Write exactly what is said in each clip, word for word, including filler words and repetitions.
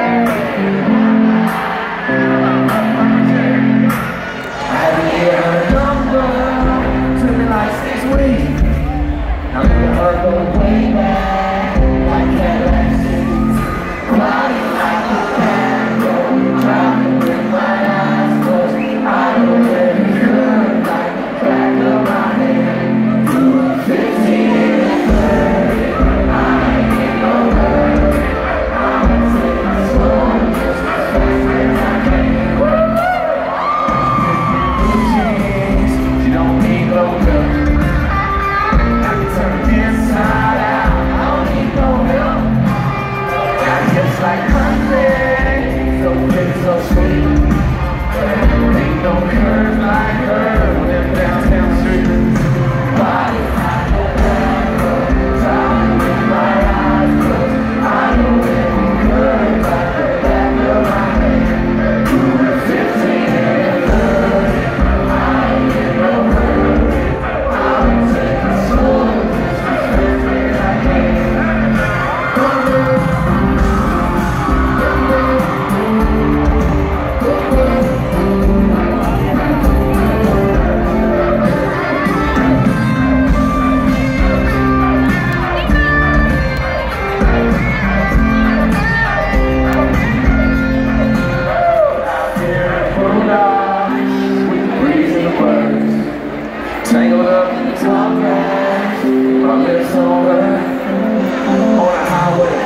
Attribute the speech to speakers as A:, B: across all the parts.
A: Tangled up in the tall grass, my lips on earth, on a highway,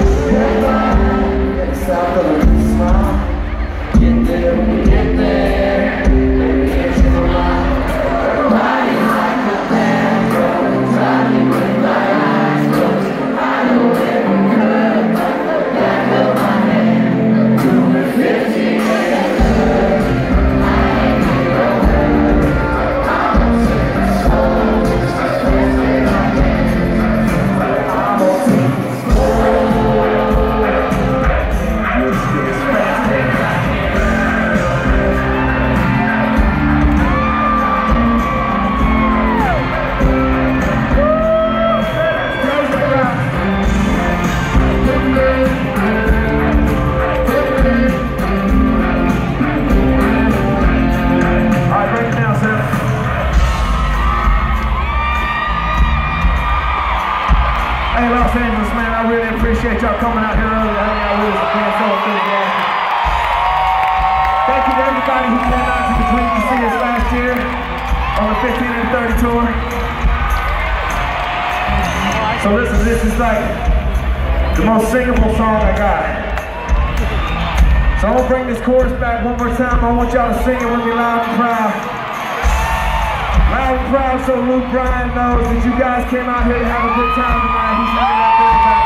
A: get south of the smile, get there when we get there, baby it's in my mind, body like a band, driving with my eyes closed, I know every curve like the back of my hand, doing fifty and thirty, I ain't in no hurry, I'm sick.
B: Hey, Los Angeles, man, I really appreciate y'all coming out here early. I mean, I really being so enthusiastic. Thank you to everybody who came out to the Dream to see us last year on the fifteen and thirty tour. So listen, this is like the most singable song I got. So I'm gonna bring this chorus back one more time. I want y'all to sing it with me loud and proud. Loud and proud so Luke Bryan knows that you guys came out here to have a good time tonight. He's hanging out there.